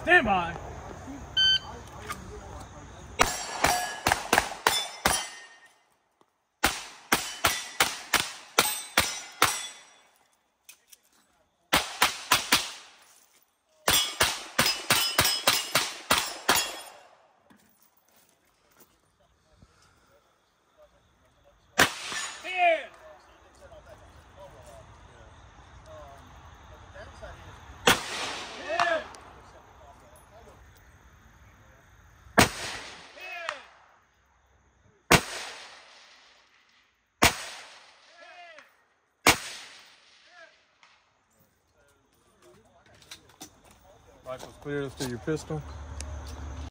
Stand by. Rifle's clear, let's do your pistol.